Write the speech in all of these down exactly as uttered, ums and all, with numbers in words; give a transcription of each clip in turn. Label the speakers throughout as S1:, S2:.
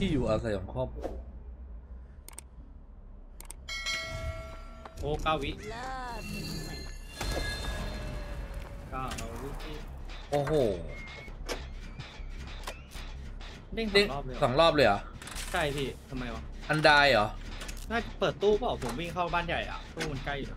S1: ที่อยู่อาศัยของครอบครัว
S2: โอ้เก้าวิเก้าวิ
S1: โอ้โห
S2: เด้ง
S1: สองรอบเลยเหรอ
S2: ใช่พี่ทำไมวะ
S1: อันได้เหรอ
S2: น่าเปิดตู้เปล่าผมวิ่งเข้าบ้านใหญ่อ่ะตู้มันใกล้อยู่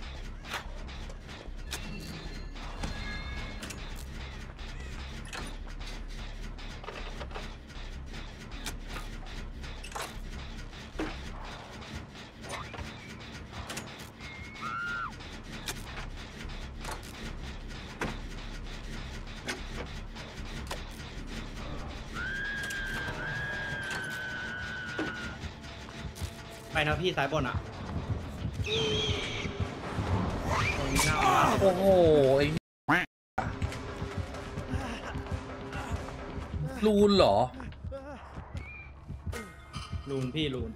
S2: ไปนะพี่สายบนอ่ะตรงนี้หน้า
S1: โอ้โหไอ้ลูนเหรอ
S2: ลูนพี่ลูน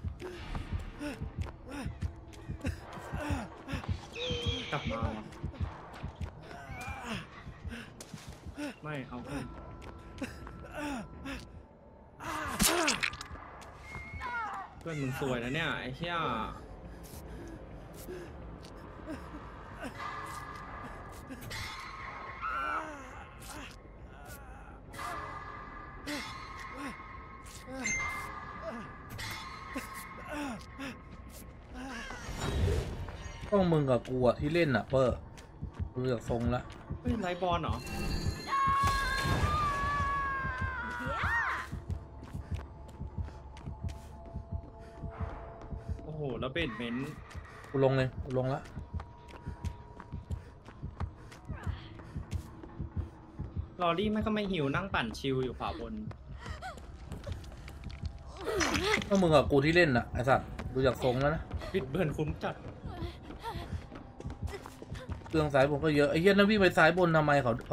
S2: กลับมาไม่เอาขึ้นเพื่อนมึงสวยนะเนี่ยไอ้เหี้ย
S1: ต้องมึงกับกูอะที่เล่นอะเปอร์ดูจากทรงละ
S2: เฮ้ยไลบอลเหรอโอ้โหแล้วเป็นเมน
S1: กูลงเลยกูลงละ
S2: ลอรี่แม่ก็ไม่หิวนั่งปั่นชิลอยู่ขวาบน
S1: ต้องมึงกับกูที่เล่นอะไอสัตว์ดูจากทรงแล้วนะ
S2: ปิดเบิร์นคุ้มจัด
S1: เครื่องสายบนก็เยอะไอ้เหี้ยนั่นวิ่งไปสายบนทำไมเขาเขา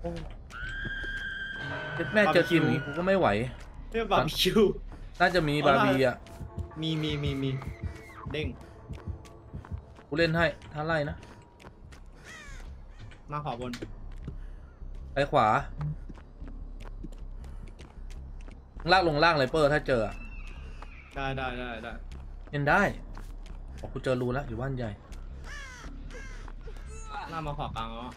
S1: แม่เจอทีมนี้กูก็ไม่ไหว
S2: เรียกบาร์บีคิว
S1: น่าจะมีบาร์บีอ่ะ
S2: มีมีมีมีเด้ง
S1: กูเล่นให้ท่าไล่นะ
S2: มาขวาบน
S1: ไปขวาลากลงล่างเลยเปอร์ถ้าเจอ
S2: ได้ได้ได้ได้
S1: เล่นได้บอกกูเจอรูแล้วอยู่บ้านใหญ่
S2: หน้ามาขวากลางอ๋อ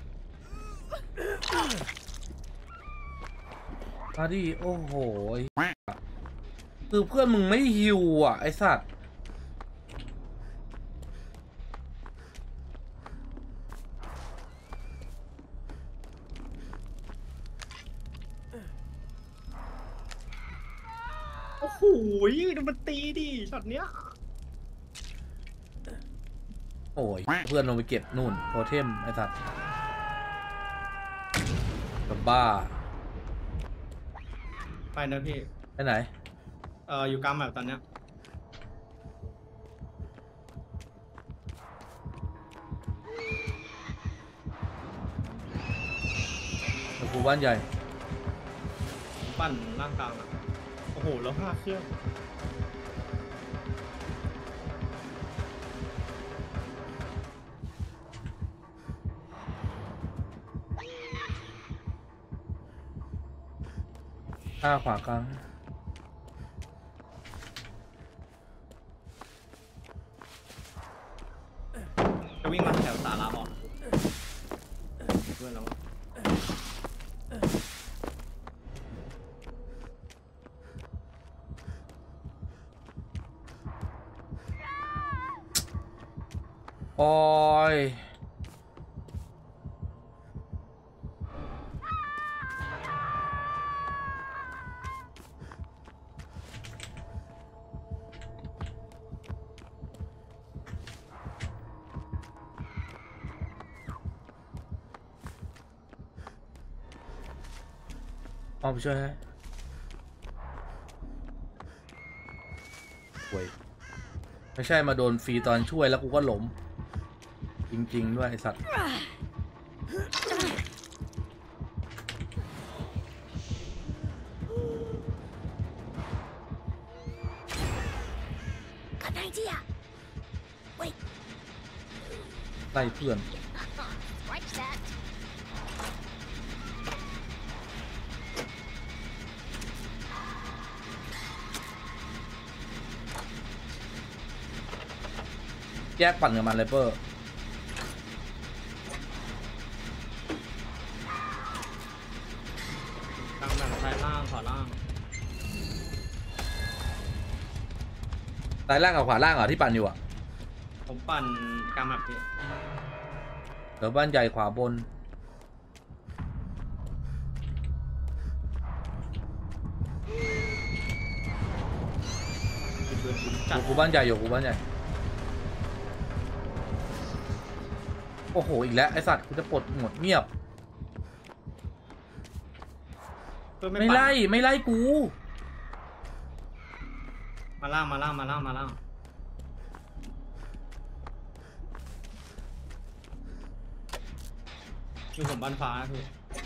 S1: มาดิโอ้โหคือเพื่อนมึงไม่ฮิวอ่ะไอสัตว์
S2: โอ้โหดูมันตีดิช็อตเนี้ย
S1: โอ้ยเพื่อนลงไปเก็บนู่นโทเทมไอสัตว์กับบ้า
S2: ไปนะพี่
S1: ไปไหน
S2: เอออยู่กลางแบบตอนเนี้ย
S1: กูบ้านใหญ่
S2: ปั่นล่างกลางอ่ะโอ้โหแล้วห้าเครื่อง
S1: ข้าขวากลาง
S2: จะวิ่งมาแถวสาราออกเพื่อนแล้ว
S1: โอ้ยเอาไปช่วยให้ป่วยไม่ใช่มาโดนฟรีตอนช่วยแล้วกูก็หล้มจริงๆด้วยไอสัตว์ไล่เพื่อนแยกปั่นกับมันเลยเปอร์
S2: กลางแบบซ้ายล่างขวาล่าง
S1: ซ้ายล่างกับขวาล่างเหรอที่ปั่นอยู่อ่ะ
S2: ผมปั่นกลางแบบพี่
S1: เดี๋ยวบ้านใหญ่ขวาบน
S2: จัด
S1: กูบ้านใหญ่อยู่กูบ้านใหญ่โอ้โหอีกแล้วไอสัตว์กูจะปลดหมดเงียบไม่ไล่ไม่ไล่กู
S2: มาล่างมาล่างมาล่างมาล่างอยู่ผมบ้านฟ้าพี่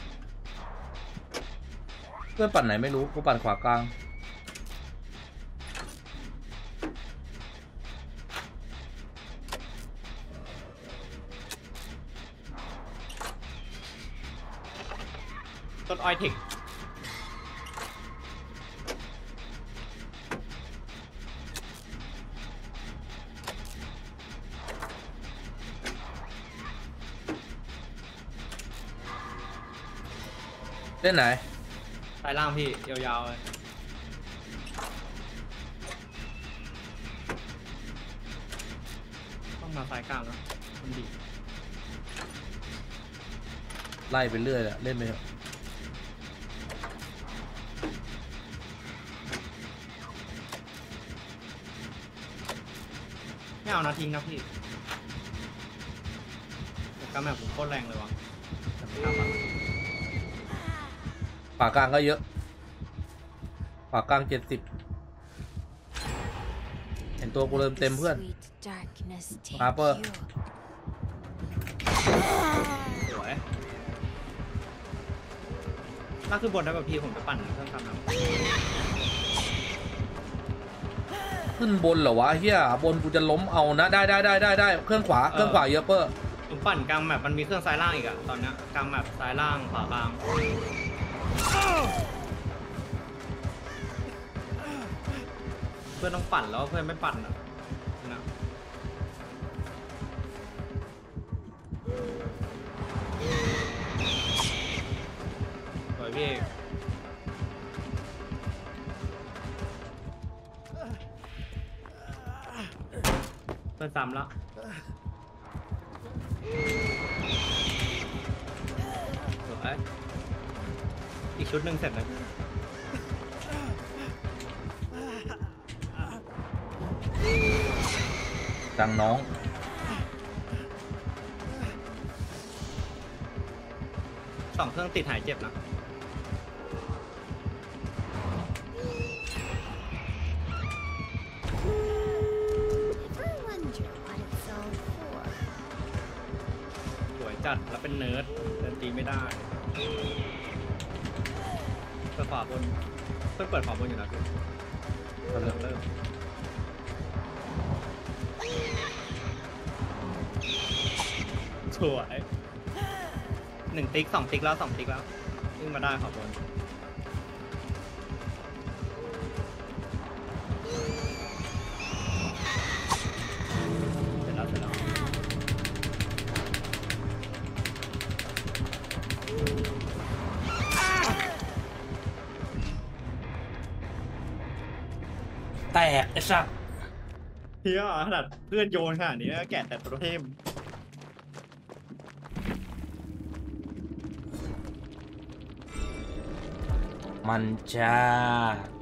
S1: เพื่อนปั่นไหนไม่รู้กูปั่นขวากลาง
S2: ต้นอ้อยเทค
S1: เล่นไหน
S2: สายล่างพี่ยาวๆเลยต้องมาสายกลางแล้วมันดี
S1: ไล่ไปเรื่อยแหละเล่นไปเถอะ
S2: ไม่เอานะทิ้งนะพี่กำแบบผมโคตรแรงเลยวะแต่ไม่กล้าปั่น
S1: ขวากลางก็เยอะขวากลางเจ็ดสิบเห็นตัวกูเริ่มเต็มเพื่อนฮาร์เปอร์
S2: สวยน่าคือบนได้แบบพี่ผมจะปั่นเครื่องทำน้ำ
S1: ขึ้นบนเหรอวะเฮียบนกูจะล้มเอานะได้ได้ได้ได้ได้เครื่องขวาเครื่องขวาเยอะเปอร์
S2: ผมปั่นกลางแมปมันมีเครื่องซ้ายล่างอีกอะตอนนี้กลางแมปซ้ายล่างขวากลางเพื่อนต้องปั่นแล้วเพื่อนไม่ปั่นอะนะสวยพี่เพื่อนซ้ำแล้วสวยอีกชุดหนึ่งเสร็จเลย
S1: ดังน้อง
S2: สองเครื่องติดหายเจ็บนะสวยจัดแล้วเป็นเนิร์ดเดินตีไม่ได้เปิดขวาบนเพื่อนเปิดขวาบนอยู่นะพี่เริ่มเริ่มสวยหนึ่งติ๊กสองติ๊กแล้วสองติ๊กแล้ววิ่งมาได้ขอบบนเสร็จแล้วเสร็จแล้ว
S1: แตกไอ้สัส
S2: เฮียขนาดเพื่อนโยนขนาดนี้แกะแต่โปรเทม
S1: มันจ้า